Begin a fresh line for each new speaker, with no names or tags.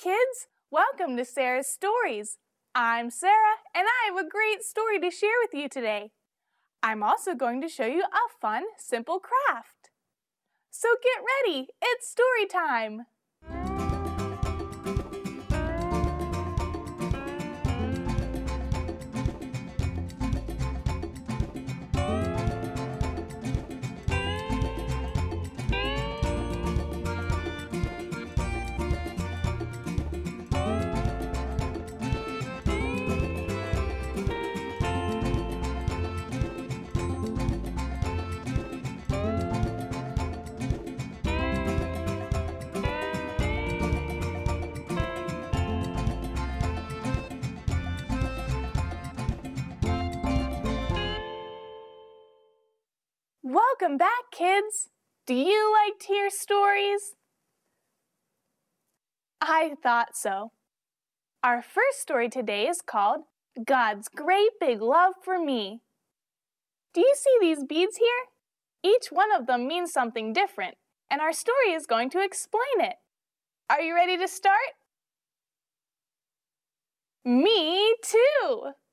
kids! Welcome to Sarah's Stories. I'm Sarah, and I have a great story to share with you today. I'm also going to show you a fun, simple craft. So get ready, it's story time! Welcome back, kids! Do you like to hear stories? I thought so. Our first story today is called God's Great Big Love for Me. Do you see these beads here? Each one of them means something different, and our story is going to explain it. Are you ready to start? Me too!